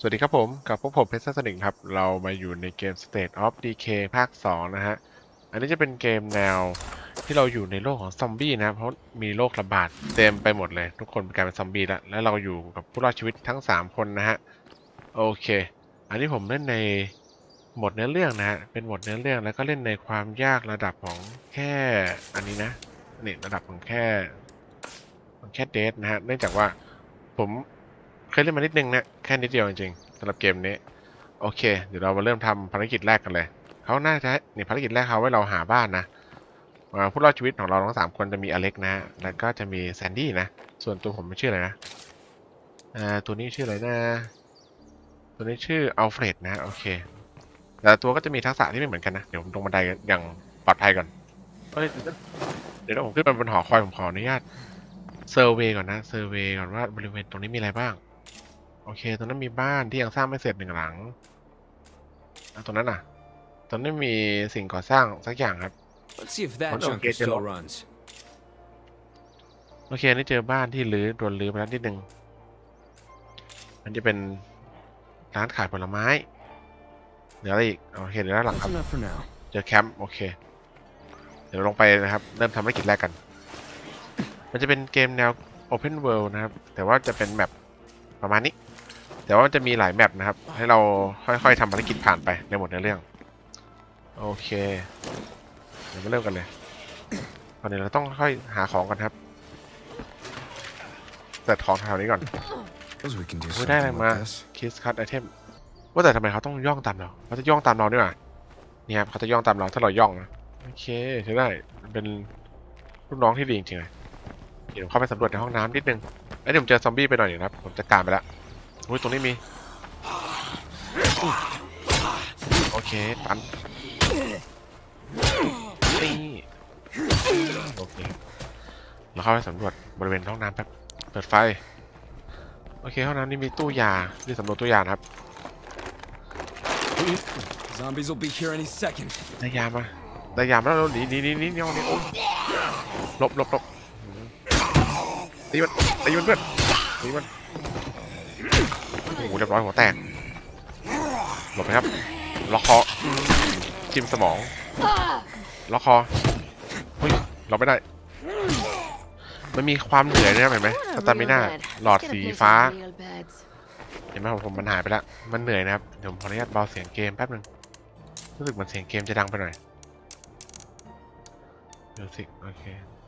สวัสดีครับผมกับพวกผมเพชรสนิงครับเรามาอยู่ในเกม State of Decay ภาค2นะฮะอันนี้จะเป็นเกมแนวที่เราอยู่ในโลกของซอมบี้นะเพราะมีโรคระบาดเต็มไปหมดเลยทุกคนกลายเป็นซอมบี้แล้วเราอยู่กับผู้รอดชีวิตทั้ง3คนนะฮะโอเคอันนี้ผมเล่นในโหมดเนื้อเรื่องนะฮะเป็นโหมดเนื้อเรื่องแล้วก็เล่นในความยากระดับของแค่อันนี้นะนี่ระดับของแค่เดทนะฮะเนื่องจากว่าผมเคยเล่นมานิดนึงนะแค่นิดเดียวจริงๆสำหรับเกมนี้โอเคเดี๋ยวเรามาเริ่มทำภารกิจแรกกันเลยเขาน่าจะนี่ภารกิจแรกเขาไว้เราหาบ้านนะผู้รอดชีวิตของเราทั้ง3 คนจะมีอเล็กนะแล้วก็จะมีแซนดี้นะส่วนตัวผมไม่ชื่ออะไรนะตัวนี้ชื่ออะไรนะตัวนี้ชื่ออัลเฟรดนะโอเคแต่ตัวก็จะมีทักษะที่ไม่เหมือนกันนะเดี๋ยวผมลงบันไดอย่างปลอดภัยก่อนเดี๋ยวผมขึ้นไปบนหอคอยผมขออนุญาตเซอร์เวย์ก่อนนะเซอร์เวย์ก่อนว่าบริเวณตรงนี้มีอะไรบ้างโอเคตรงนั้นมีบ้านที่ยังสร้างไม่เสร็จ1 หลังตรงนั้นอ่ะตรงนั้นมีสิ่งก่อสร้างสักอย่างครับ Let's see if that โอ junk เค is เจอ still แล้ว runs. โอเคนี่เจอบ้านที่โดนรื้อไปแล้วนิดนึงมันจะเป็นร้านขายผลไม้เหลืออะไรอีกโอเคเดี๋ยวด้านหลัง That's ครับ enough for now. เจอแคมป์โอเคเดี๋ยวลงไปนะครับเริ่มทำภารกิจแรกกันมันจะเป็นเกมแนว Open World นะครับแต่ว่าจะเป็นแมปประมาณนี้แต่ว่ามันจะมีหลายแมปนะครับให้เราค่อยๆทำภารกิจผ่านไปในหมดในเรื่องโอเคเดี๋ยวมาเริ่มกันเลยตอนนี้เราต้องค่อยหาของกันครับเปิดของแถวนี้ก่อน Suppose we can do ได้ something อะไรมา with this. คิสคัตไอเทมว่าแต่ทำไมเขาต้องย่องตามเราเขาจะย่องตามเราด้วยเนี่ยครับเขาจะย่องตามเราถ้าเราย่องนะโอเคใช้ได้เป็นลูกน้องที่ดีจริงๆเลยเดี๋ยวเข้าไปสำรวจในห้องน้ำนิดนึงเดี๋ยวผมเจอซอมบี้ไปหน่อยนะครับผมจัดการไปแล้วอุ้ยตรงนี้มีโอเคปันนี่โอเคเราเข้าไปสำรวจบริเวณห้องน้ำแป๊บเปิดไฟโอเคห้องน้ำนี่มีตู้ยาที่สำรวจตู้ยานะครับ Zombies will be here any second. ได้ยามาแล้วเราหนีเนี่ยโอ้ยหลบตีมันเพื่อนตีมันโอ้โหเรียบร้อยหัวแตกหลบไปครับล็อกคอจิ้มสมองล็อกคอเฮ้ยเราไม่ได้มันมีความเหนื่อยด้วยนะเห็นไหมสตามิน่าหลอดสีฟ้าเห็นไหมผมมันหายไปแล้วมันเหนื่อยนะครับเดี๋ยวผมขออนุญาตเบาเสียงเกมแป๊บนึงรู้สึกเหมือนเสียงเกมจะดังไปหน่อยมิวสิกโอเค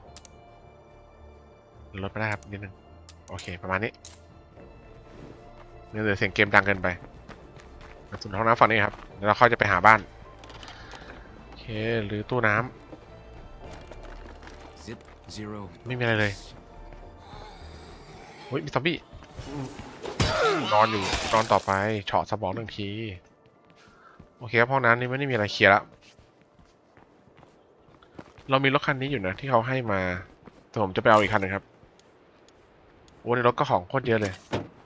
ลดไปได้ครับนิดนึงโอเคประมาณนี้เดี๋ยวเสียงเกมดังเกินไปส่วนห้องน้ำฝั่งนี้ครับเดี๋ยวเราค่อยจะไปหาบ้านโอเคหรือตู้น้ำ Zip, zero. ไม่มีอะไรเลยเฮ้ยมีซอมบี้นอนอยู่นอนต่อไปเฉาะสมอง1 ที โอเคครับห้องน้ำนี่ไม่ได้มีอะไรเคลียร์แล้วเรามีรถคันนี้อยู่นะที่เขาให้มาแต่ผมจะไปเอาอีกคันหนึ่งครับโอ้ในรถก็ของโคตรเยอะเลย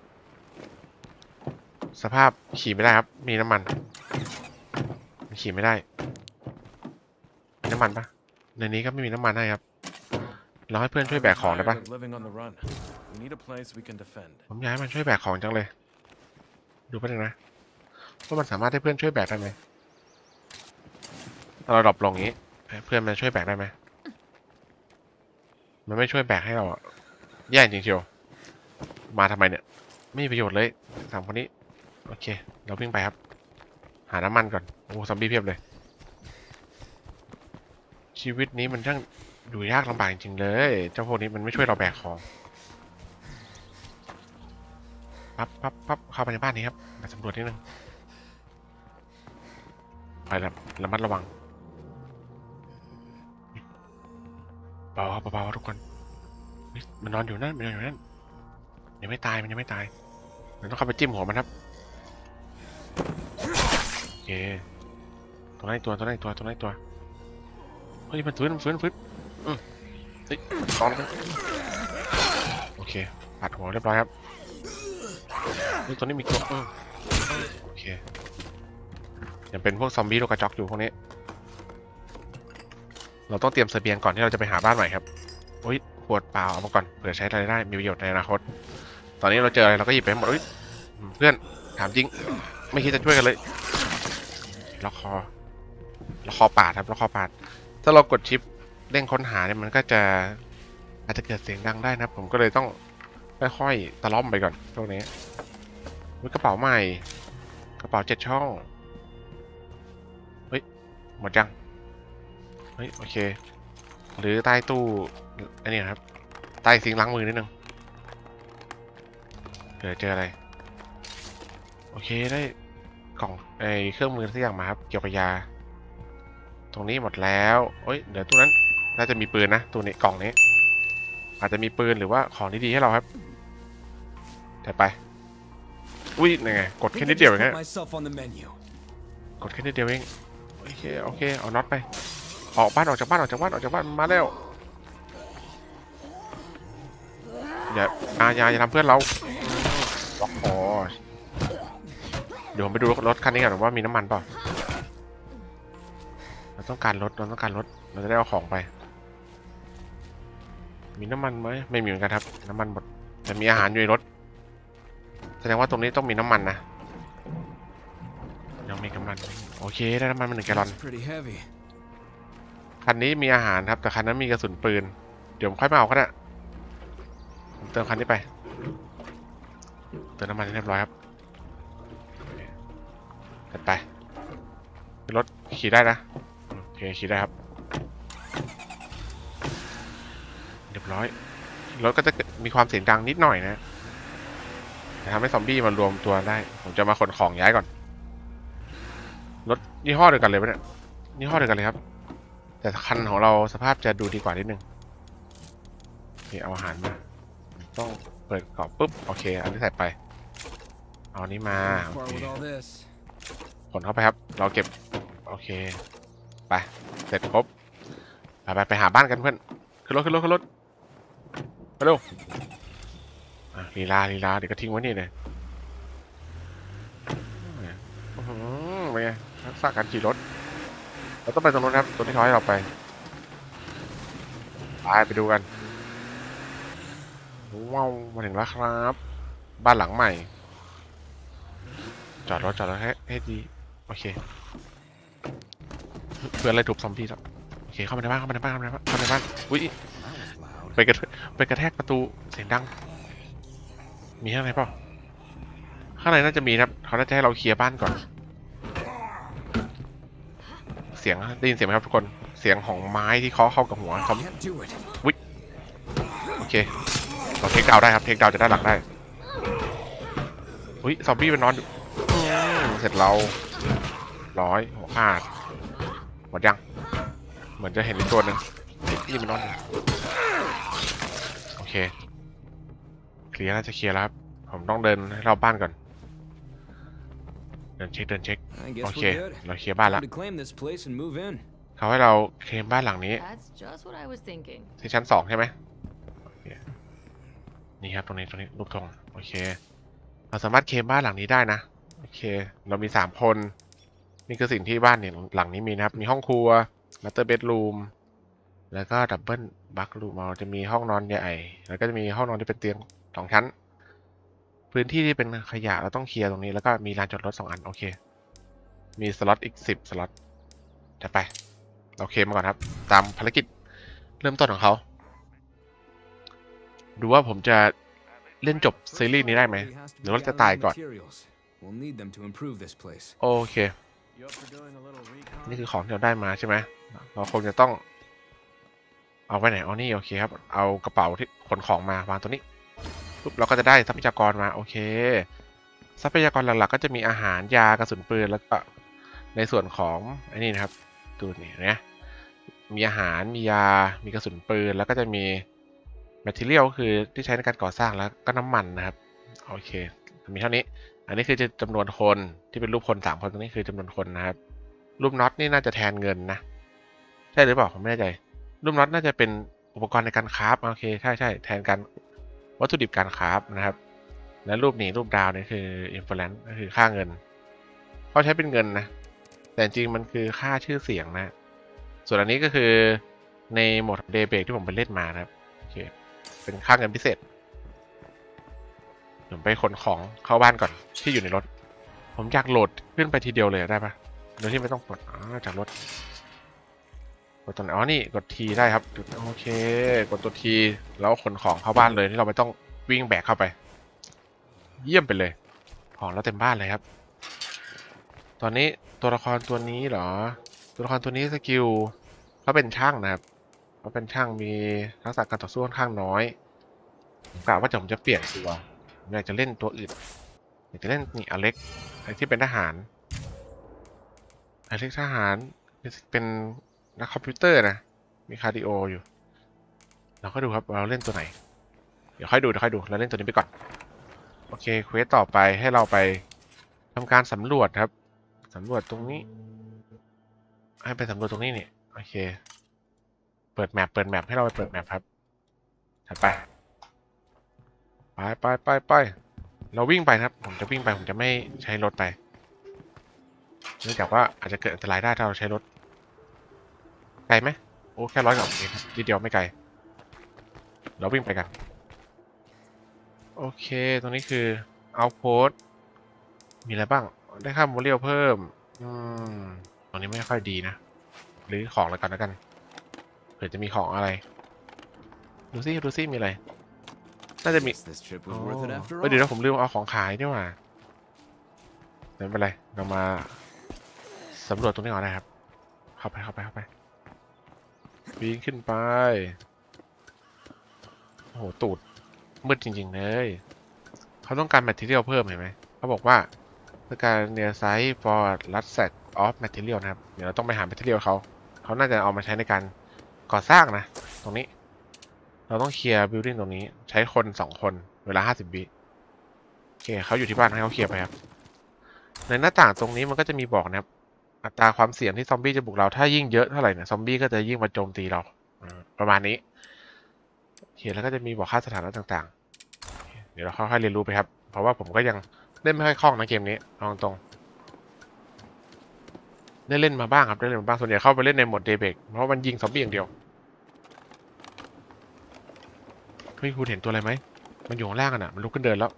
สภาพขี่ไม่ได้ครับมีน้ำมันขี่ไม่ได้มีน้ำมันปะในนี้ก็ไม่มีน้ำมันให้ครับเราให้เพื่อนช่วยแบกของได้ปะ Tired of living on the run. We need a place we can defend. ผมอยากให้มันช่วยแบกของจังเลยดูไปหนึ่งนะว่ามันสามารถให้เพื่อนช่วยแบกได้ไหมถ้าเราดรอปลงอย่างนี้ให้เพื่อนมันช่วยแบกได้ไหมมันไม่ช่วยแบกให้เราอะแย่จริงเชียวมาทำไมเนี่ยไม่มีประโยชน์เลย3 คนนี้โอเคเราวิ่งไปครับหาน้ำมันก่อนโอ้ซอมบี้เพียบเลยชีวิตนี้มันช่างดูยากลำบากจริงเลยเจ้าพวกนี้มันไม่ช่วยเราแบกของปั๊บเข้าไปในบ้านนี้ครับมาสำรวจนิดนึงไประมัดระวังเบาทุกคนมันนอนอยู่นั่นยังไม่ตายมันยังไม่ตายเราต้องเข้าไปจิ้มหัวมันครับโอเคตัวนั้นตัวเฮ้ยมันฟื้นเฮ้ยตอนนั้นโอเคปัดหัวเรียบร้อยครับตัวนี้มีตัวโอเคยังเป็นพวกซอมบี้โลกระจอกอยู่พวกนี้เราต้องเตรียมเสบียงก่อนที่เราจะไปหาบ้านใหม่ครับโอ้ยขวดเปล่าเอามาก่อนเผื่อใช้อะไรได้มีประโยชน์ในอนาคตตอนนี้เราเจออะไรเราก็หยิบไปให้หมดเพื่อนถามจริงไม่คิดจะช่วยกันเลยล็อกคอปาดครับล็อกคอปาดถ้าเรากดชิปเร่งค้นหาเนี่ยมันก็จะอาจจะเกิดเสียงดังได้นะครับผมก็เลยต้องค่อยๆตะล่อมไปก่อนตรงนี้กระเป๋าใหม่กระเป๋า7 ช่องเฮ้ยหมดยังเฮ้ยโอเคหรือใต้ตู้อันนี้ครับใต้ซิงค์ล้างมือนิดนึงเดี๋ยวเจออะไรโอเคได้กล่องเครื่องมือสักอย่างมาครับเกี่ยวกับยาตรงนี้หมดแล้วเฮ้ยเดี๋ยวตู้นั้นน่าจะมีปืนนะตัวนี้กล่องนี้อาจจะมีปืนหรือว่าของดีๆให้เราครับแต่ไปอุ้ยนี่ไงกดแค่นิดเดียวเองฮะ myself on the menu. กดแค่นิดเดียวเองโอเคเอาน็อตไปออกจากบ้านมาแล้วอย่าทำเพื่อนเราล็อกคอเดี๋ยวผมไปดูรถคันนี้ก่อนว่ามีน้ำมันเปล่าเราต้องการรถเราจะได้เอาของไปมีน้ำมันไหมไม่มีเหมือนกันครับน้ำมันหมดแต่มีอาหารอยู่ในรถแสดงว่าตรงนี้ต้องมีน้ำมันนะยังมีน้ำมันโอเคได้น้ำมันมา1 แกลลอน Pretty heavy. คันนี้มีอาหารครับแต่คันนั้นมีกระสุนปืนเดี๋ยวผมค่อยมาเอาก็ได้ผมเติมคันนี้ไปเติมน้ำมันให้เรียบร้อยครับจัดไปรถขี่ได้นะโอเคขี่ได้ครับเรียบร้อยรถก็จะมีความเสียงดังนิดหน่อยนะแต่ทำให้ซอมบี้มารวมตัวได้ผมจะมาขนของย้ายก่อนรถยี่ห้อเดียวกันเลยปะเนี่ยยี่ห้อเดียวกันเลยครับแต่คันของเราสภาพจะดูดีกว่านิดนึงนี่เอาอาหารมาต้องเปิดกรอบปุ๊บโอเคอันนี้ใส่ไปเอาอันนี้มา Far with all this. ขนเข้าไปครับเราเก็บโอเคไปเสร็จครบไปหาบ้านกันเพื่อนขึ้นรถไปเร็วลีลาเดี๋ยวก็ทิ้งไว้นี่เลยเป็นไงทักษะการขี่รถเราต้องไปตรงนู้นครับตัวที่เขาให้เราไปดูกันว้าวมาถึงแล้วครับบ้านหลังใหม่จอดรถให้ดีโอเคเพื่อนอะไรถูกซอมบี้แล้วโอเคเข้ามาในบ้านอุ้ยไปกระแทกประตูเสียงดังมีข้างในเปล่าข้างในน่าจะมีครับเขาน่าจะให้เราเคลียร์บ้านก่อนเสียงได้ยินเสียงไหมครับทุกคนเสียงของไม้ที่เคาะเข้ากับหัวซอมวิโอเคเราเทคดาวได้ครับเทคดาวจะได้หลังได้อุ้ยซอมบี้มันนอนอยู่เสร็จเราหัวขาดหมดยังเหมือนจะเห็นอีกตัวหนึ่งนี่มันนอนอยู่โอเคเคลียร์น่าจะเคลียร์แล้วครับผมต้องเดินให้รอบบ้านก่อนเดินเช็คโอเคเราเคลียร์บ้านแล้ว To claim this place and move in. เขาให้เราเคลมบ้านหลังนี้ That's just what I was thinking. ที่ชั้น2ใช่ไหมนี่ครับตรงนี้รูปธงโอเคเราสามารถเคลมบ้านหลังนี้ได้นะโอเคเรามี3 คนนี่คือสิ่งที่บ้านเนี่ยหลังนี้มีนะครับมีห้องครัวมาสเตอร์เบดรูมแล้วก็ดับเบิลบัครูมเราจะมีห้องนอนใหญ่แล้วก็จะมีห้องนอนที่เป็นเตียง2 ชั้นพื้นที่ที่เป็นขยะเราต้องเคลียร์ตรงนี้แล้วก็มีลานจอดรถ2 อันโอเคมีสล็อตอีก10 สล็อตจะไปโอเคมาก่อนครับตามภารกิจเริ่มต้นของเขาดูว่าผมจะเล่นจบซีรีส์นี้ได้ไหมหรือว่าจะตายก่อนโอเคนี่คือของที่เราได้มาใช่ไหมเราคงจะต้องเอาไว้ไหนนี่โอเคครับเอากระเป๋าที่ขนของมาวางตัวนี้ปุ๊บเราก็จะได้ทรัพยากรมาโอเคทรัพยากรหลักๆก็จะมีอาหารยากระสุนปืนแล้วก็ในส่วนของไอ้นี่นะครับดูนี่นะมีอาหารมียามีกระสุนปืนแล้วก็จะมีmaterial ก็คือที่ใช้ในการก่อสร้างแล้วก็น้ำมันนะครับโอเคมีเท่านี้อันนี้คือจำนวนคนที่เป็นรูปคน3 คนตรงนี้คือจำนวนคนนะครับรูปน็อตนี่น่าจะแทนเงินนะใช่หรือเปล่าผมไม่แน่ใจรูปน็อตน่าจะเป็นอุปกรณ์ในการคราฟโอเคใช่แทนการวัตถุดิบการคราฟนะครับและรูปดาวนี่คือ influence ก็คือค่าเงินเขาใช้เป็นเงินนะแต่จริงมันคือค่าชื่อเสียงนะส่วนอันนี้ก็คือในโหมด Daybreak ที่ผมไปเล่นมานะครับโอเคเป็นค่าเงินพิเศษผมไปขนของเข้าบ้านก่อนที่อยู่ในรถผมอยากโหลดขึ้นไปทีเดียวเลยได้ปะโดยที่ไม่ต้องกดจากรถกดตรงไหนอ๋อนี่กดทีได้ครับโอเคกดตัวทีแล้วขนของเข้าบ้านเลยที่เราไม่ต้องวิ่งแบกเข้าไปเยี่ยมไปเลยของเราเต็มบ้านเลยครับตอนนี้ตัวละครตัวนี้เหรอตัวละครตัวนี้สกิลเขาเป็นช่างนะครับเขาเป็นช่างมีทักษะการต่อสู้ค่อนข้างน้อยผมกะว่าผมจะเปลี่ยนตัวผมอยากจะเล่นตัวอื่นอยากจะเล่นนี่อเล็กที่เป็นทหารอเล็กทหารเป็นนักคอมพิวเตอร์นะมีคาร์ดิโออยู่เราก็ดูครับเราเล่นตัวไหนเดี๋ยวค่อยดูเราเล่นตัวนี้ไปก่อนโอเคเควสต่อไปให้เราไปทำการสำรวจครับสำรวจตรงนี้ให้ไปสำรวจตรงนี้นี่โอเคเปิดแมปให้เราไปเปิดแมปครับถัดไปเราวิ่งไปครับผมจะวิ่งไปผมจะไม่ใช้รถไปเนื่องจากว่าอาจจะเกิดอันตรายได้ถ้าเราใช้รถไกลไหมโอ้แค่100 กว่าเองครับนิดเดียวไม่ไกลเราวิ่งไปกันโอเคตรงนี้คือ outpost มีอะไรบ้างได้ค่าโมเดลเพิ่มตรงนี้ไม่ค่อยดีนะหรือของอะไรก่อนแล้วกันเผื่อจะมีของอะไรดูซิมีอะไรน่าจะมี Guess this trip was worth it after เดี๋ยว all. นะผมลืมเอาของขายนี่หว่าไม่เป็นไรเรามาสำรวจตรงนี้ก่อนนะครับเข้าไปปีนขึ้นไปโอ้โหตูดมืดจริงๆเลยเขาต้องการ material เพิ่มเห็นไหมเขาบอกว่าต้องการ near site for last set of material นะครับเดี๋ยวเราต้องไปหา material เขาน่าจะเอามาใช้ในการก่อสร้างนะตรงนี้เราต้องเคลียร์ building ตรงนี้ใช้คน2 คนเวลา50 วิโอเคเขาอยู่ที่บ้านให้เขาเคลียร์ไปครับในหน้าต่างตรงนี้มันก็จะมีบอกนะครับอัตราความเสี่ยงที่ซอมบี้จะบุกเราถ้ายิ่งเยอะเท่าไหร่เนี่ยซอมบี้ก็จะยิ่งมาโจมตีเราประมาณนี้เขียนแล้วก็จะมีบอกค่าสถานะต่างๆเดี๋ยวเราค่อยๆเรียนรู้ไปครับเพราะว่าผมก็ยังเล่นไม่ค่อยคล่องนะเกมนี้เอาตรงได้เล่นมาบ้างครับได้เล่นมาบ้างส่วนใหญ่เข้าไปเล่นในโหมดเดย์เบรกเพราะมันยิงซอมบี้อย่างเดียวเฮ้ยคุณเห็นตัวอะไรไหมมันอยู่ข้างล่างอ่ะมันลุกขึ้นเดินแล้ว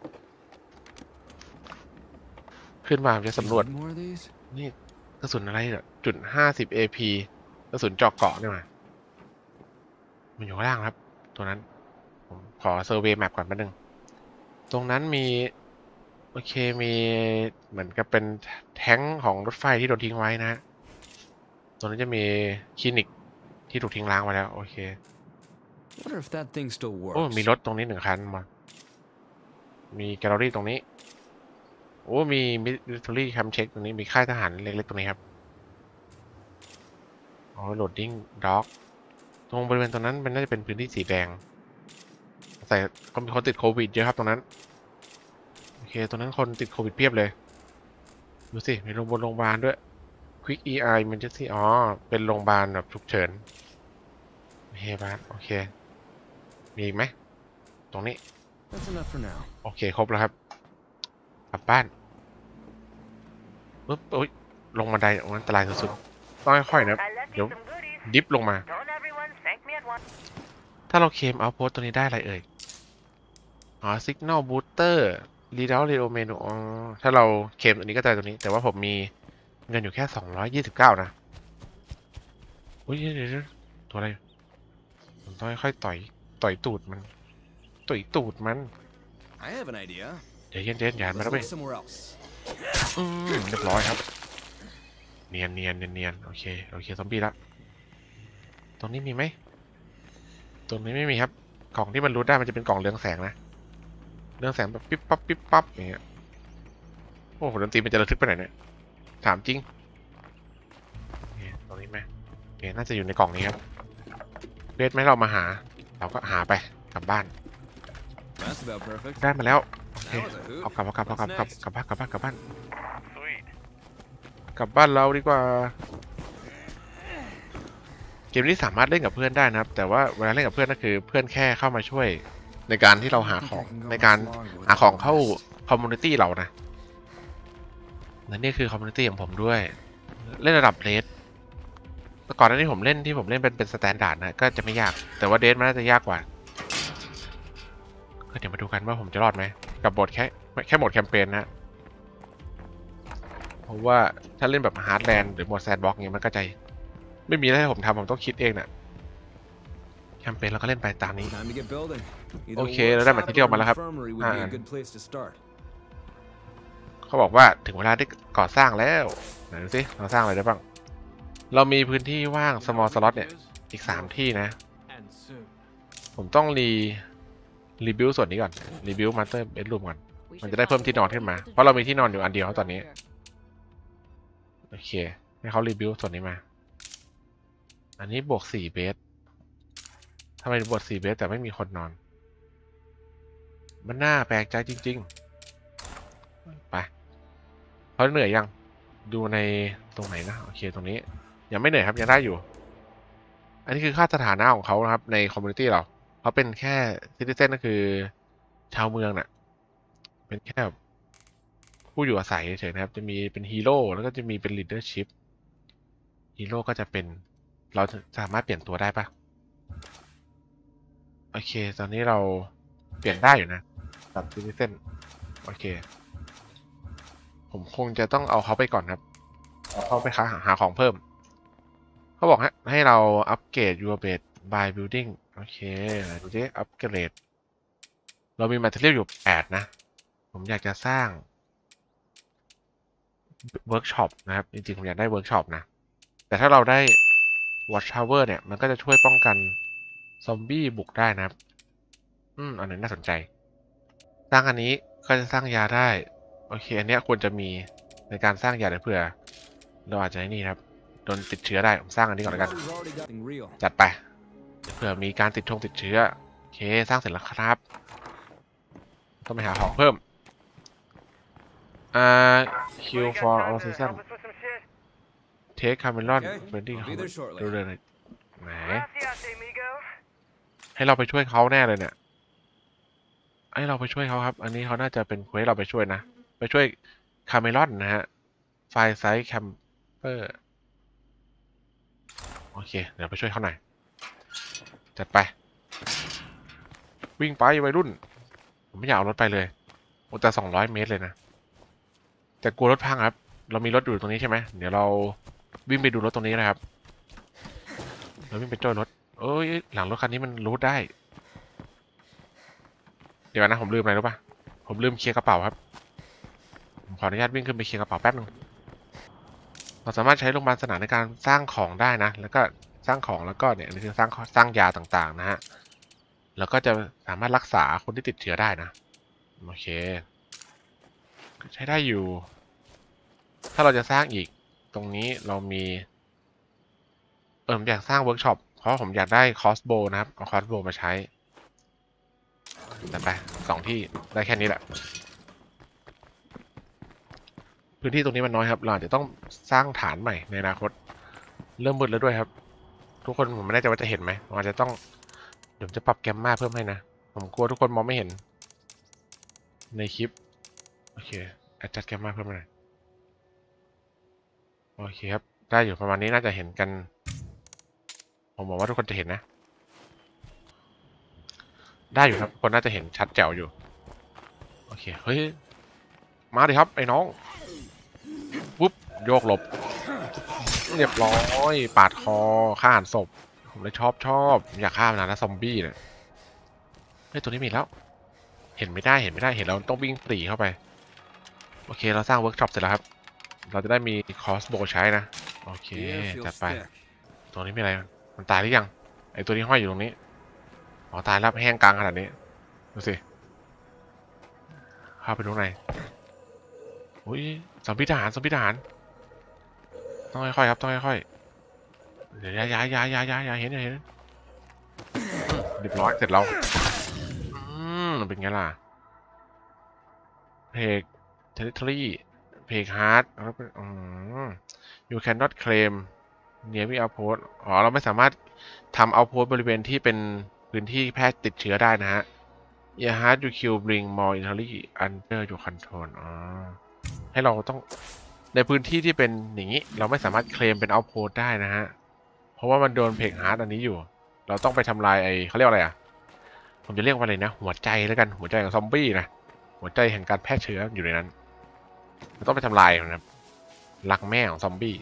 ขึ้นมาจะสำรวจ Need more of these? นี่กระสุนอะไรเนี่ยจุด50 AP กระสุนเจาะเกาะเนี่ยมันอยู่ข้างล่างครับตัวนั้นผมขอเซอร์เวย์แมปก่อนแป๊บนึงตรงนั้นมีโอเคมีเหมือนกับเป็นแท้งของรถไฟที่โดนทิ้งไว้นะฮะตรงนั้นจะมีคลินิกที่ถูกทิ้งร้างไว้แล้วโอเค Wonder if that thing still โอ้ works. มีรถตรงนี้1 คันมามีแกลเลอรี่ตรงนี้โอ้มีมิลิเทอรี่แคมป์เช็คตรงนี้มีค่ายทหารเล็กๆตรงนี้ครับอ๋อโหลดดิ้งด็อกตรงบริเวณตรงนั้นมันน่าจะเป็นพื้นที่สีแดงแต่ก็มีคนติดโควิดเยอะครับตรงนั้นโอเคตรงนั้นคนติดโควิดเพียบเลยดูสิมีโรงพยาบาลด้วย Quick EI Emergency อ๋อเป็นโรงพยาบาลแบบฉุกเฉินโอเคบ้านโอเคมีอีกไหมตรงนี้ That's enough for now. โอเคครบแล้วครับกลับบ้านปึ๊บโอ้ยลงบันไดอันตรายสุดๆต้องค่อยๆนะเดี๋ยวดิฟลงมาถ้าเราเคลมเอาโพสตัวนี้ได้อะไรเอ่ยอ๋อ Signal Booster Readout Radio Menu อ๋อถ้าเราเคลมตัวนี้ก็ได้ตัวนี้แต่ว่าผมมีเงินอยู่แค่229นะอุ้ยเดี๋ยวตัวอะไรผมต้องค่อยๆต่อยตูดมัน I have an idea. เดี๋ยวเย็นๆอย่ามาแล้ว Let's เว้ look ย somewhere else. เรียบร้อยครับเนียนโอเคซอมบี้ละตรงนี้มีไหมตรงนี้ไม่มีครับกล่องที่มันรูดได้มันจะเป็นกล่องเรืองแสงนะเรืองแสงแบบปิ๊บปั๊บอย่างเงี้ยโอ้โหดนตรีมันจะระทึกไปไหนเนี่ยถามจริงตรงนี้ไหมโอเคน่าจะอยู่ในกล่องนี้ครับเบสไหมเรามาหาเราก็หาไปกลับบ้าน That's about perfect. ได้มาแล้วโอเค That was a hoot. เอากลับ What's บ้าน next? กลับบ้านกลับบ้านเราดีกว่าเกมนี้สามารถเล่นกับเพื่อนได้นะครับแต่ว่าเวลาเล่นกับเพื่อนก็คือเพื่อนแค่เข้ามาช่วยในการที่เราหาของในการหาของเข้าคอมมูนิตี้เรานะและนี่คือคอมมูนิตี้ของผมด้วยเล่นระดับเรดแต่ก่อนหน้านี้ผมเล่นเป็นสแตนดาร์ดนะก็จะไม่ยากแต่ว่าเดทมันน่าจะยากกว่าก็เดี๋ยวมาดูกันว่าผมจะรอดไหมกับบทแค่โหมดแคมเปญนะราะว่าถ้าเล่นแบบฮาร์ดแลนด์หรือโหมดแซนด์บ็อกซ์เงี้ยมันก็จะไม่มีอะไรให้ผมทำผมต้องคิดเองน่ะแคมเปญเราก็เล่นไปตามนี้ Time to get building. Either Okay, a เราได้ workshop material or มา an แล้วครับ infirmary would be a good place to start. เขาบอกว่าถึงเวลาได้ก่อสร้างแล้วไหนดูสิเราสร้างอะไรได้บ้างเรามีพื้นที่ว่าง small slot เนี่ยอีก3ที่นะ And soon. ผมต้องรีบิวส่วนนี้ก่อนรีบิวมาสเตอร์เบดรูมก่อน We มัน should จะได้เพิ่ม find ที่นอน more ขึ้นมา people to เพราะเรา join มี us ที่นอนอยู่ around อันเดียวตอนนี้ here. โอเคให้เขารีบิวส่วนนี้มาอันนี้บวก4เบสทำไมบวก4เบสแต่ไม่มีคนนอน มันน่าแปลกใจจริงๆไปเขาเหนื่อยยังดูในตรงไหนนะโอเคตรงนี้ยังไม่เหนื่อยครับยังได้อยู่ อันนี้คือค่าสถานะของเขานะครับในคอมมูนิตี้เราเขาเป็นแค่ซิติเซนก็คือชาวเมืองน่ะเป็นแค่ผู้อยู่อาศัยเฉยๆนะครับจะมีเป็นฮีโร่แล้วก็จะมีเป็นลีดเดอร์ชิพฮีโร่ก็จะเป็นเราสามารถเปลี่ยนตัวได้ปะโอเคตอนนี้เราเปลี่ยนได้อยู่นะกับซิติเซนโอเคผมคงจะต้องเอาเขาไปก่อนครับเอาเขาไปหาของเพิ่มเขาบอกให้เราอัปเกรด your base by building โอเคไหนดูดิอัปเกรดเรามี material อยู่8นะผมอยากจะสร้างเวิร์กช็อปนะครับจริงๆผมอยากได้เวิร์กช็อปนะแต่ถ้าเราได้ watch tower เนี่ยมันก็จะช่วยป้องกันซอมบี้บุกได้นะครับอันนี้น่าสนใจสร้างอันนี้ก็จะสร้างยาได้โอเคอันเนี้ยควรจะมีในการสร้างยาเผื่อเราอาจจะนี่ครับโดนติดเชื้อได้ผมสร้างอันนี้ก่อนแล้วกัน We've already got something real. จัดไปเผื่อมีการติดเชื้อโอเคสร้างเสร็จแล้วครับต้องไปหาของเพิ่มkill for all season take Camelon Okay, Friendly I'll be there shortly. ดูเลยไหนให้เราไปช่วยเขาแน่เลยเนี่ยให้เราไปช่วยเขาครับอันนี้เขาน่าจะเป็นเควสเราไปช่วยนะไปช่วยคาเมลอนนะฮะไฟไซส์แคมเปอร์โอเคเดี๋ยวไปช่วยเขาหน่อยจัดไปวิ่งไปวัยรุ่นผมไม่อยากเอารถไปเลยโอ้แต่200 เมตรเลยนะแต่กลัวรถพังครับเรามีรถอยู่ตรงนี้ใช่ไหมเดี๋ยวเราวิ่งไปดูรถตรงนี้นะครับเราวิ่งไปจ้อยรถเอ้ยหลังรถคันนี้มันรูทได้เดี๋ยวนะผมลืมอะไรรู้ป่ะผมลืมเคลียร์กระเป๋าครับผมขออนุญาตวิ่งขึ้นไปเคลียร์กระเป๋าแป๊บนึงเราสามารถใช้โรงพยาบาลสนามในการสร้างของได้นะแล้วก็สร้างของแล้วก็เนี่ยอันนี้คือสร้างยาต่างๆนะฮะแล้วก็จะสามารถรักษาคนที่ติดเชื้อได้นะโอเคใช้ได้อยู่ถ้าเราจะสร้างอีกตรงนี้เรามีผมอยากสร้างเวิร์กช็อปเพราะผมอยากได้คอสโบนะครับเอาคอสโบมาใช้แต่ไป2 ที่ได้แค่นี้แหละพื้นที่ตรงนี้มันน้อยครับเราอาจจะต้องสร้างฐานใหม่ในอนาคตเริ่มมืดแล้วด้วยครับทุกคนผมไม่แน่ใจว่าจะเห็นไหมผมอาจจะต้องเดี๋ยวจะปรับแกมมาเพิ่มให้นะผมกลัวทุกคนมองไม่เห็นในคลิปโอเคจัดแกมมาเพิ่มหน่อยโอเคครับได้อยู่ประมาณนี้น่าจะเห็นกันผมบอกว่าทุกคนจะเห็นนะได้อยู่ครับคนน่าจะเห็นชัดแจ๋วอยู่โอเคเฮ้ยมาดิครับไอ้น้องปุ๊บโยกหลบเรียบร้อยปาดคอฆ่าหันศพผมเลยชอบอยากฆ่ามานานนะซอมบี้เนี่ยเฮ้ยตัวนี้มีแล้วเห็นไม่ได้เห็นเราต้องวิ่งปรีเข้าไปโอเคเราสร้างเวิร์กช็อปเสร็จแล้วครับเราจะได้มีคอสโบใช้นะโอเค The air feels จัดไป thick. ตัวนี้มีอะไรมันตายหรือยังไอตัวนี้ห้อยอยู่ตรงนี้อ๋อตายแล้วแห้งกลางขนาดนี้ดูสิเข้าไปดูไหนอุ้ยซอมบี้ทหารต้องค่อยๆครับต้องค่อยๆเดี๋ยวอย่าเห็นเรียบร้อยเสร็จแล้วเป็นไงล่ะเพกเทริทอรี่เพกฮาร์ดแล้วเป็นyou cannot claim near we outpost อ๋อเราไม่สามารถทำ outpost บริเวณที่เป็นพื้นที่แพร่ติดเชื้อได้นะฮะ you have to kill bring more injury under your control ให้เราต้องในพื้นที่ที่เป็นอย่างนี้เราไม่สามารถเคลมเป็น outpost ได้นะฮะเพราะว่ามันโดนเพกฮาร์ดอันนี้อยู่เราต้องไปทำลายเขาเรียกอะไรผมจะเรียกว่าอะไรนะหัวใจแล้วกันหัวใจของซอมบี้นะหัวใจแห่งการแพร่เชื้ออยู่ในนั้นเราต้องไปทำลายนะครับรักแม่ของซอมบี้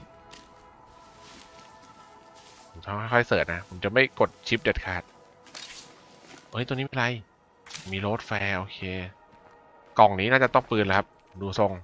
ผมต้องค่อยๆเสิร์ชนะผมจะไม่กดชิปเด็ดขาดเฮ้ยตัวนี้ไม่เป็นไรมีโรดแฟร์โอเคกล่องนี้น่าจะต้องปืนแล้วครับดูทรง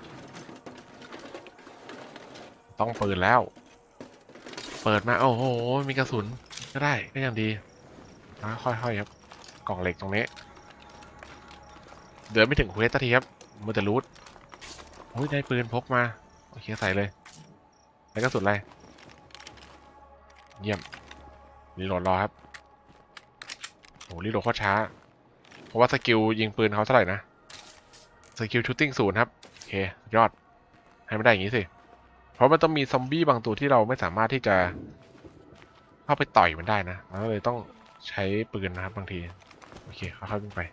ต้องปืนแล้วเปิดมาโอ้โหมีกระสุนก็ได้ก็ยังดีค่อยๆครับกล่องเหล็กตรงนี้เดินไม่ถึงเควสสักทีครับมือแต่รูทโอ้ยได้ปืนพกมาโอเคใส่เลยแล้วกระสุนอะไรเยี่ยมรีโหลดรอครับโอ้รีโหลดโคตรช้าเพราะว่าสกิลยิงปืนเขาเท่าไหร่นะสกิลชูตติ้ง0ครับโอเคยอดให้ไม่ได้อย่างนี้สิเพราะมันต้องมีซอมบี้บางตัวที่เราไม่สามารถที่จะเข้าไปต่อยมันได้นะเราเลยต้องใช้ปืนนะครับบางทีโอเคเข้าวิ่งไป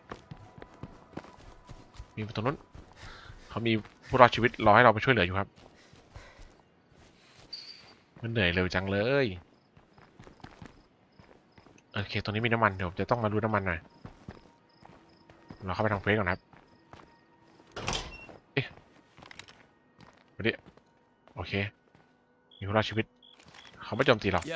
มีตรงนู้นเขามีผู้รอดชีวิตรอให้เราไปช่วยเหลืออยู่ครับมันเหนื่อยเร็วจังเลยโอเคตรงนี้มีน้ำมันเดี๋ยวจะต้องมาดูน้ำมันหน่อยเราเข้าไปทางเฟซก่อนครับเอ๊ะเดี๋ยวโอเคมีผู้รอดชีวิตเขาไม่โจมตีเรา Yo.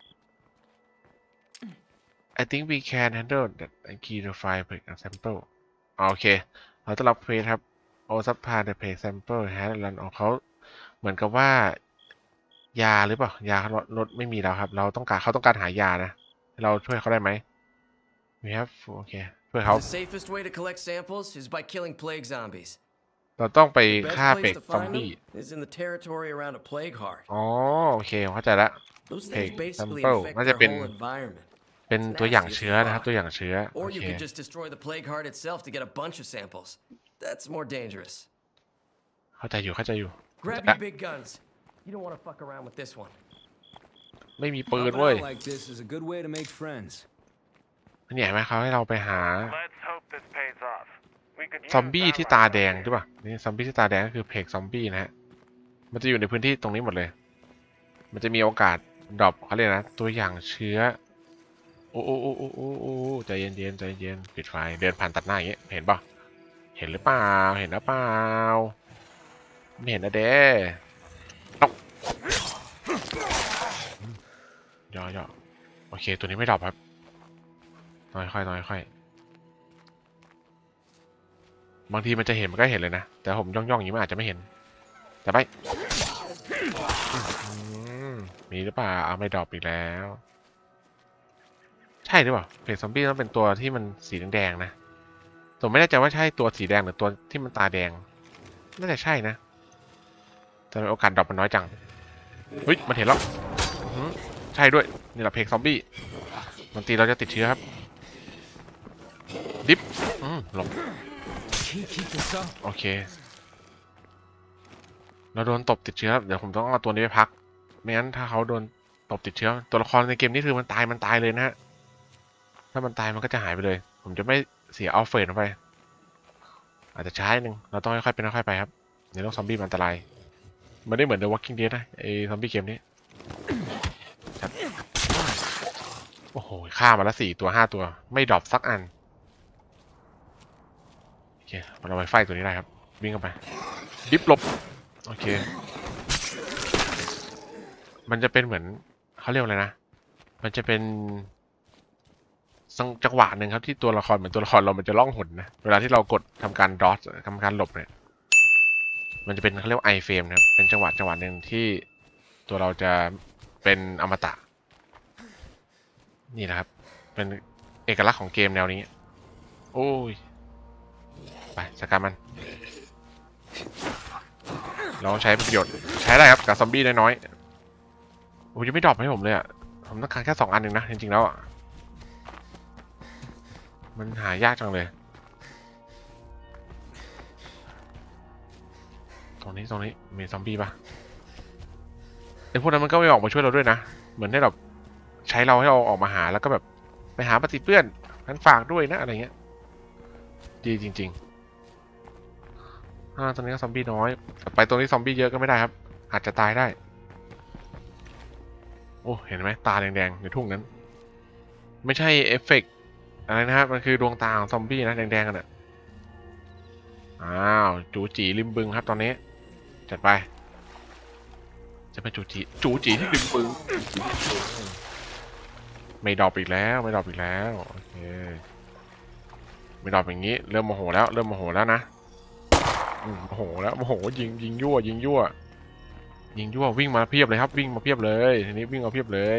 I think we can handle that and key the file per example โอเคเราจะรับเฟซครับ all supply the per example has run ของเขาเหมือนกับว่ายาหรือเปล่ายาลดไม่มีแล้วครับเราต้องการเขาต้องการหายานะเราช่วยเขาได้ไหม we have โอเคช่วยเขา The safest way to collect samples is by killing plague zombies. เราต้องไป The best ฆ่าเป็ด place to ซอม find บี้ them is in the territory around a plague heart. อ๋อโอเคผมเข้าใจละ Those Plague things basically sample. infect น่าจะ their เป็น whole environment. เป็นตัวอย่างเชื้อนะครับตัวอย่างเชื้อโอ Or เค you could just destroy the plague heart itself to get a bunch of samples. That's more dangerous. เข้าใจอยู่เข้าใจอยู่ Grab your big guns. You don't want to fuck around with this one. ไม่มีปืน Helping เว้ย out like this is a good way to make friends. เนี่ยเห็นไหมเขาให้เราไปหา Let's hope this pays off. We could ซอม use บี้ that ที่ right ตา now. แดงใช่ป่ะนี่ซอมบี้ที่ตาแดงก็คือเพกซอมบี้นะฮะมันจะอยู่ในพื้นที่ตรงนี้หมดเลย มันจะมีโอกาสดรอปเขาเรียกนะตัวอย่างเชื้อโอ้โอ้โอ้โอ้โอ้โอ้ใจเย็นเย็นใจเย็นปิดไฟเดินผ่านตัดหน้าอย่างเงี้ยเห็นป่ะเห็นหรือเปล่าเห็นหรือเปล่าไม่เห็นนะเด้ย่อโอเคตัวนี้ไม่ดรอปครับน้อยค่อยบางทีมันจะเห็นมันก็เห็นเลยนะแต่ผมย่องอย่างนี้มันอาจจะไม่เห็นแต่ไปมีหรือเปล่าเอาไม่ดรอปอีกแล้วใช่หรือเปล่าเพจซอมบี้ต้องเป็นตัวที่มันสีแดงๆนะผมไม่แน่ใจว่าใช่ตัวสีแดงหรือตัวที่มันตาแดงน่าจะใช่นะแต่โอกาสดรอปมันน้อยจังเฮ้ยมันเห็นแล้วใช่ด้วยนี่แหละเพจซอมบี้บางทีเราจะติดเชื้อครับดิฟหลง Keep this up. โอเคเราโดนตบติดเชื้อเดี๋ยวผมต้องเอาตัวนี้ไปพักไม่งั้นถ้าเขาโดนตบติดเชื้อตัวละครในเกมนี้คือมันตายเลยนะฮะถ้ามันตายมันก็จะหายไปเลยผมจะไม่เสียอัลเฟรดไปอาจจะใช้หนึ่งเราต้องค่อยๆเป็นค่อยๆไปครับในโลกซอมบี้มันอันตรายไม่ได้เหมือน The Walking Dead นะไอ้ซอมบี้เกมนี้โอ้โหฆ่ามาแล้ว4 ตัว 5 ตัวไม่ดรอปสักอันโอเคเราไปไฟตัวนี้ได้ครับวิ่งเข้าไปดิฟหลบโอเคมันจะเป็นเหมือนเขาเรียกอะไรนะมันจะเป็นจังหวะหนึ่งครับที่ตัวละครเหมือนตัวละครเรามันจะล่องหนนะเวลาที่เรากดทำการดอททำการหลบเนี่ยมันจะเป็นเขาเรียกว่าไอเฟรมนะครับเป็นจังหวะหนึ่งที่ตัวเราจะเป็นอมตะนี่นะครับเป็นเอกลักษณ์ของเกมแนวนี้โอ้ยไปจัดการมันเราใช้ประโยชน์ใช้ได้ครับกับซอมบี้น้อยๆโอ้ยยังไม่ดรอปให้ผมเลยอ่ะผมต้องการแค่2 อันเองนะจริงๆแล้วอ่ะมันหายากจังเลยตรงนี้มีซอมบี้ปะไอ้พวกนั้นมันก็ไม่ออกมาช่วยเราด้วยนะเหมือนให้เราใช้เราให้เราออกมาหาแล้วก็แบบไปหาปฏิเปื้อนกันฝากด้วยนะอะไรเงี้ยดีจริงๆตอนนี้ก็ซอมบี้น้อยไปตรงนี้ซอมบี้เยอะก็ไม่ได้ครับอาจจะตายได้โอ้เห็นไหมตาแดงๆในทุ่งนั้นไม่ใช่เอฟเฟกต์อะไรนะครับมันคือดวงตาของซอมบี้นะแดงๆกันอ่ะอ้าวจูจีริมบึงครับตอนนี้จัดไปจะไปจูจีที่ดึงปืนไม่ดรอปอีกแล้วไม่ดรอปอีกแล้วโอเคไม่ดรอปอย่างนี้เริ่มโมโหแล้วเริ่มโมโหแล้วนะโมโหแล้วโมโหยิงยั่ววิ่งมาเพียบเลยครับวิ่งมาเพียบเลยทีนี้วิ่งมาเพียบเลย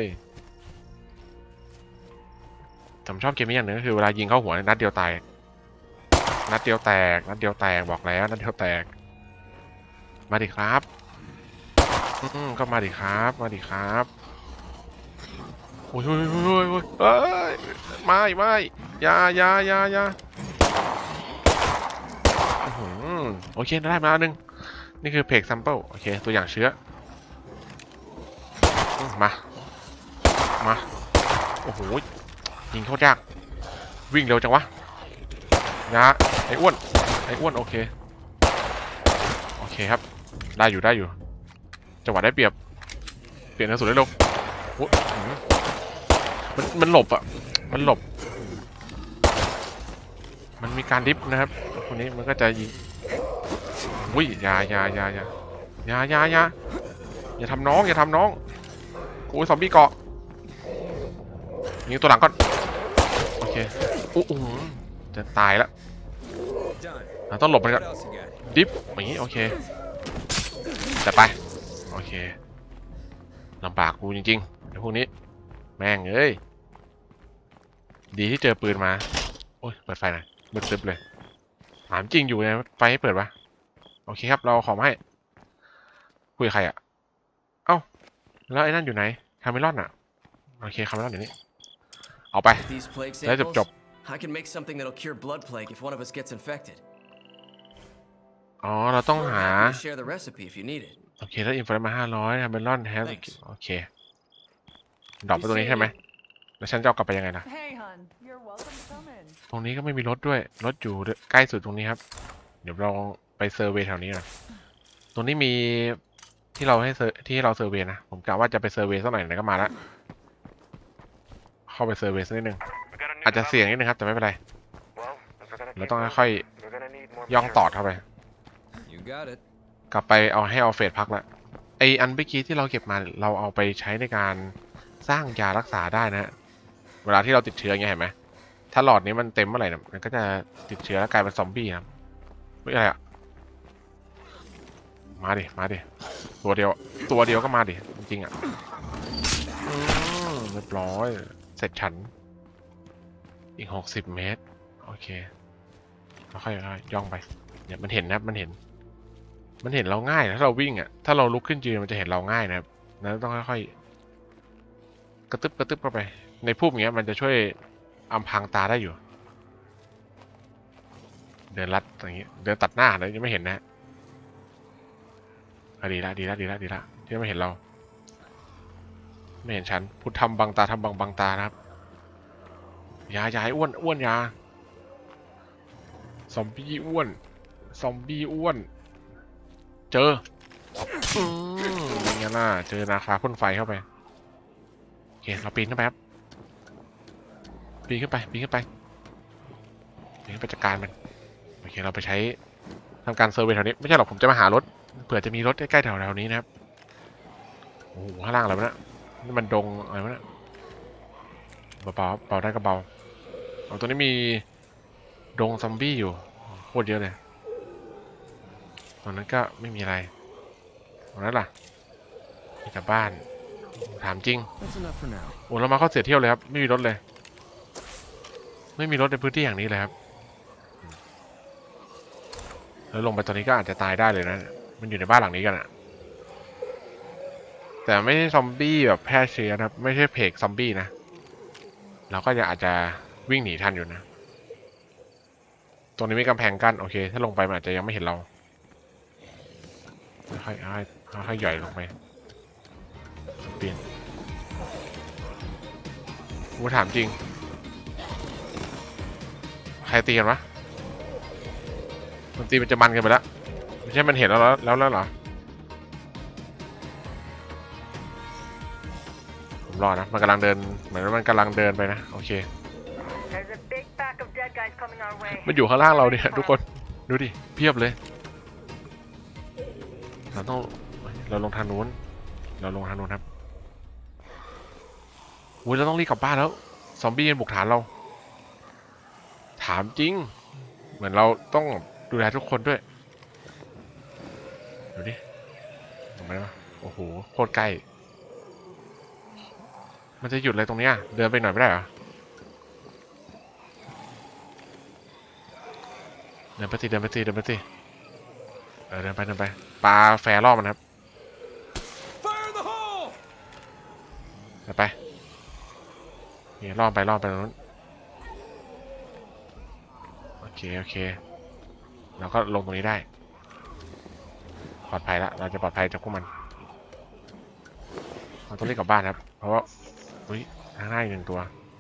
ผมชอบเกมนี้อย่างหนึ่งก็คือเวลายิงเข้าหัวนัดเดียวตายนัดเดียวแตกบอกแล้วนัดเดียวแตกมาดิครับก็มาดิครับโอ้ยไม่อย่าโอเคได้มาหนึ่งนี่คือเพกซัมเปิลโอเคตัวอย่างเชื้อมาโอ้โหยิงโคตรยากวิ่งเร็วจังวะนะไอ้อ้วนโอเคครับได้อยู่จังหวะได้เปลี่ยนกระสุนได้เร็วมันหลบอ่ะมันหลบมันมีการดิฟนะครับคนนี้มันก็จะยิงอย่าทำน้องโอ้ยซอมบี้เกาะยิงตัวหลังก่อนโอเคจะตายแล้วเราต้องหลบมันก่อนดิฟอย่างนี้โอเคจัดไปโอเคลำบากกูจริงๆเดี๋ยวพวกนี้แม่งเอ้ยดีที่เจอปืนมาโอ้ยเปิดไฟหน่อยมืดตึ๊บเลยถามจริงอยู่นะไฟให้เปิดปะโอเคครับเราขอมาให้คุยกับใครอ่ะเอ้าแล้วไอ้นั่นอยู่ไหนคาเมลอนอ่ะโอเคคาเมลอนอยู่นี่เอาไป These plague แล้วจบ I can make something that'll cure blood plague if one of us gets infected. อ๋อเราต้องหา Happy to share the recipe if you need it. โอเคถ้าอินฟลูเอนซ์มา500คาเมลอนแฮปโอเคดรอปไปตรงนี้ใช่ไหมแล้วฉันจะเอากลับไปยังไงล่ะ Hey, hon. You're welcome to come in. ตรงนี้ก็ไม่มีรถด้วยรถอยู่ใกล้สุดตรงนี้ครับเดี๋ยวเราไปเซอร์เวย์แถวนี้นะตรงนี้มีที่เราเซอร์เวย์นะผมกะว่าจะไปเซอร์เวย์สักหน่อยก็มาแล้วเข้าไปเซอร์เวย์สักนิดนึงอาจจะเสี่ยงนิดนึงครับแต่ไม่เป็นไรเราต้องค่อยๆย่องตอดเข้าไป You got it. กลับไปเอาเฟสพักละไออันเมื่อกี้ที่เราเก็บมาเราเอาไปใช้ในการสร้างยารักษาได้นะเวลาที่เราติดเชื้ออย่างเงี้ยเห็นไหมถ้าหลอดนี้มันเต็มเมื่อไหร่มันก็จะติดเชื้อแล้วกลายเป็นซอมบี้ครับไม่อะไรอ่ะมาดิตัวเดียวก็มาดิจริงๆอ่ะเรียบร้อยเสร็จฉันอีก60 เมตรโอเคค่อยๆย่องไปเนี่ยมันเห็นนะครับมันเห็นเราง่ายนะถ้าเราวิ่งอ่ะถ้าเราลุกขึ้นยืนมันจะเห็นเราง่ายนะครับนั้นต้องค่อยๆกระตึบเข้าไปในพุ่มอย่างเงี้ยมันจะช่วยอำพรางตาได้อยู่เดินลัดอย่างงี้เดินตัดหน้าเลยยังไม่เห็นนะดีละที่ไม่เห็นเราไม่เห็นฉันพุทธทำบังตาบังตานะครับยาให้อ้วนยาซอมบี้อ้วนเจออย่างนั้นเจอนาคาพ่นไฟเข้าไปโอเคเราปีนขึ้นไปครับปีนขึ้นไปจัดการมันโอเคเราไปใช้ทำการเซอร์เวย์แถวนี้ไม่ใช่หรอกผมจะมาหารถเผื่อจะมีรถใกล้ๆแถวนี้นะครับโอ้โหข้างล่างอะไรวะเนี่ยนี่มันดงอะไรวะเนี่ยเบาได้ก็เบาตรงนี้มีดงซอมบี้อยู่โคตรเยอะเลยตรงนั้นก็ไม่มีอะไรตรงนั้นล่ะมีแต่บ้านถามจริง That's enough for now. โอ้เรามาเข้าเสียเที่ยวเลยครับไม่มีรถเลยไม่มีรถในพื้นที่อย่างนี้เลยครับแล้วลงไปตอนนี้ก็อาจจะตายได้เลยนะมันอยู่ในบ้านหลังนี้กันอะแต่ไม่ใช่ซอมบี้แบบแพร่เชื้อนะครับไม่ใช่เพกซอมบี้นะเราก็อาจจะวิ่งหนีทันอยู่นะตรงนี้มีกำแพงกั้นโอเคถ้าลงไปมันอาจจะยังไม่เห็นเราค่อยๆย่อยลงไปเปลี่ยนกูถามจริงใครตีกันวะมันตีมันจะมันกันไปแล้วไม่ใช่มันเห็นแล้วเหรอผมรอนะมันกำลังเดินเหมือนมันกำลังเดินไปนะโอเคมันอยู่ข้างล่างเราเนี่ยทุกคนดูดิเพียบเลยเราลงทางนู้นเราลงทางนู้นครับอุ้ยเราต้องรีบกลับบ้านแล้วซอมบี้มันบุกฐานเราถามจริงเหมือนเราต้องดูแลทุกคนด้วยดูดิทำไมวะโอ้โหโคตรใกล้มันจะหยุดอะไรตรงเนี้ยเดินไปหน่อยไม่ได้เหรอเดินไปสิเดินไปสิเดินไปสิเดินไปปลาแฟร์ล่อมันครับ Fire in the hole! ไปนี่ล่อไปตรงนู้นโอเคเราก็ลงตรงนี้ได้ปลอดภัยแล้วเราจะปลอดภัยจากพวกมันเราต้องรีบกลับบ้านครับเพราะว่าอุ้ยข้างหน้าอีกหนึ่งตัว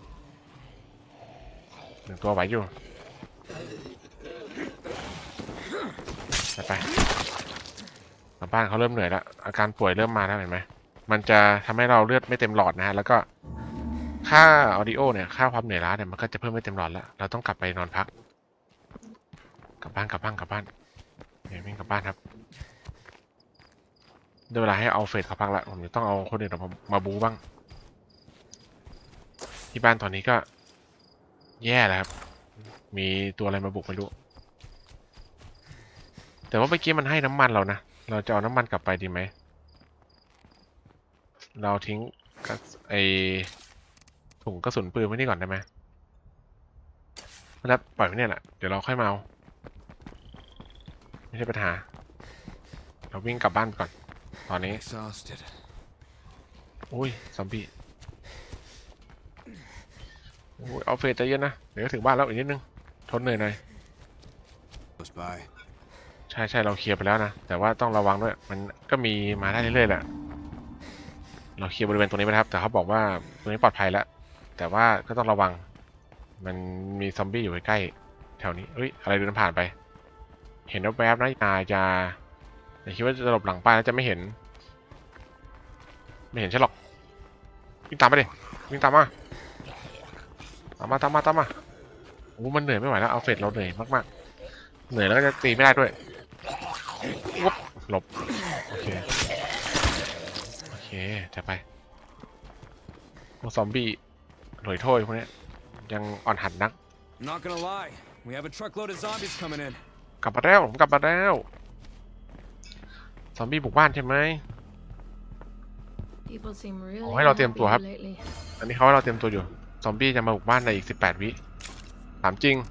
ไหวอยู่ไปกลับบ้านเขาเริ่มเหนื่อยแล้วอาการป่วยเริ่มมาแล้วเห็นไหมมันจะทำให้เราเลือดไม่เต็มหลอดนะฮะแล้วก็ค่าออดิโอเนี่ยค่าความเหนื่อยล้าเนี่ยมันก็จะเพิ่มไม่เต็มหลอดแล้วเราต้องกลับไปนอนพักกลับบ้านเนี่ยวิ่งกลับบ้านครับได้เวลาให้เอาเฟสเขาพักละผมจะต้องเอาคนอื่นมาบูบ้างที่บ้านตอนนี้ก็แย่แล้วครับมีตัวอะไรมาบุกไม่รู้แต่ว่าเมื่อกี้มันให้น้ำมันเรานะเราจะเอาน้ำมันกลับไปดีไหมเราทิ้งไอถุงกระสุนปืนไว้นี่ก่อนได้ไหมแล้วปล่อยไว้เนี่ยแหละเดี๋ยวเราค่อยมาเอาไม่ใช่ปัญหาเราวิ่งกลับบ้านก่อนตอนนี้ Exhausted. อุ้ยซอมบี้โอ้ยเอาเฟสใจเย็นนะเดี๋ยวก็ถึงบ้านแล้วอีกนิดนึงทนเหนื่อยหน่อย Close by. ใช่เราเคลียร์ไปแล้วนะแต่ว่าต้องระวังด้วยมันก็มีมาได้เรื่อยๆแหละเราเคลียร์บริเวณตรงนี้ไปครับแต่เขาบอกว่าตรงนี้ปลอดภัยแล้วแต่ว่าก็ต้องระวังมันมีซอมบี้อยู่ใกล้ๆแถวนี้เฮ้ยอะไรเดินผ่านไปเห็นแวบๆนะจะแต่คิดว่าจะหลบหลังป้ายแล้วจะไม่เห็นใช่หรอกวิ่งตามไปดิวิ่งตามมาโอ้มันเหนื่อยไม่ไหวแล้วเอาเฟสเราเหนื่อยมากๆเหนื่อยแล้วก็จะตีไม่ได้ด้วยวุ๊บหลบโอเคจะไปพวกซอมบี้หน่วยโทษพวกนี้ยังอ่อนหัดนัก I'm not gonna lie. We have a truckload of zombies coming in. กลับมาแล้วผมกลับมาแล้วซอมบี้บุกบ้านใช่ไหม People seem really ให้เราเตรียมตัวครับ happy lately. อันนี้เขาให้เราเตรียมตัวอยู่ซอมบี้จะมาบุกบ้านในอีก18 วิถามจริง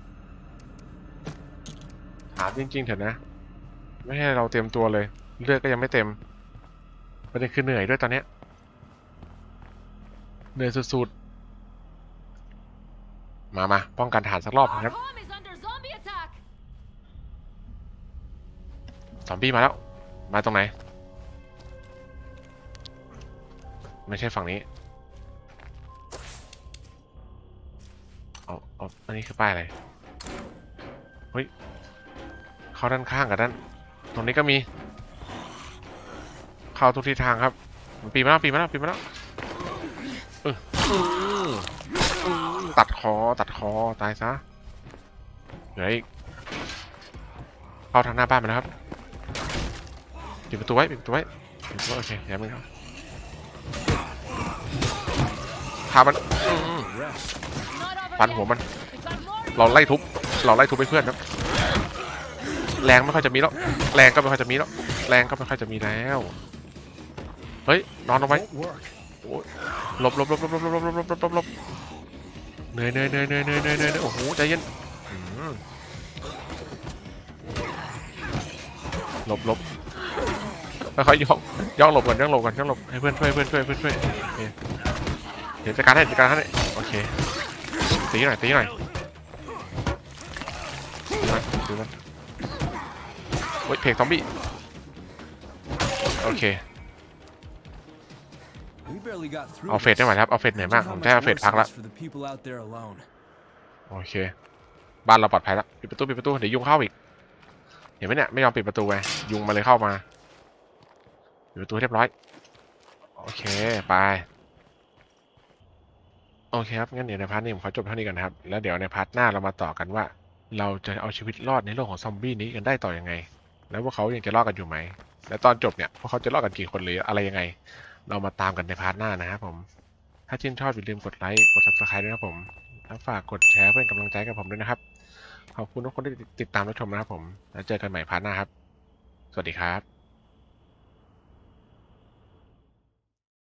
เถอะนะไม่ให้เราเตรียมตัวเลยเลือดก็ยังไม่เต็มประเด็นคือเหนื่อยด้วยตอนเนี้ยเหนื่อยสุดๆมาป้องกันฐานสักรอบนะครับ home is under zombie attack. ซอมบี้มาแล้วมาตรงไหนไม่ใช่ฝั่งนี้เอาอันนี้คือป้ายอะไรเฮ้ยเข้าด้านข้างกับด้านตรงนี้ก็มีเข้าทุกทิศทางครับปีมาแล้วตัดคอตายซะเหลืออีกเข้าทางหน้าบ้านไปแล้วครับปิดประตูไว้โอเคอย่ามึงเข้าพามัน ฟันหัวมันเราไล่ทุบไปเพื่อนครับแรงไม่ค่อยจะมีแล้วแรงก็ไม่ค่อยจะมีแล้วเฮ้ยนอนลงไปหลบเหนื่อยโอ้โหใจเย็นหลบค่อยๆย่องหลบก่อนให้เพื่อนช่วยเดี๋ยวจัดการให้โอเคตีหน่อยดูมันเฮ้ยเพกซอมบี้โอเค We barely got through เอาเฟสได้ไหมครับเอาเฟสเหนื่อยมากผมจะเอาเฟสพักละ for the people out there alone. โอเคบ้านเราปลอดภัยแล้วปิดประตูเดี๋ยวยุงเข้าอีกเห็นไหมเนี่ยไม่ยอมปิดประตูไงยุงมาเลยเข้ามาปิดประตูเรียบร้อยโอเคไปโอเคครับงั้นเดี๋ยวในพาร์ทนี้ผมขอจบเท่านี้กันนะครับแล้วเดี๋ยวในพาร์ทหน้าเรามาต่อกันว่าเราจะเอาชีวิตรอดในโลกของซอมบี้นี้กันได้ต่อยังไงแล้วพวกเขายังจะรอดกันอยู่ไหมและตอนจบเนี่ยพวกเขาจะรอดกันกี่คนหรืออะไรยังไงเรามาตามกันในพาร์ทหน้านะครับผมถ้าชื่นชอบอย่าลืมกดไลค์กด subscribe ด้วยครับผมแล้วฝากกดแชร์เพื่อเป็นกำลังใจกับผมด้วยนะครับขอบคุณทุกคนที่ติดตามรับชมนะครับผมแล้วเจอกันใหม่พาร์ทหน้าครับสวัสดีครับ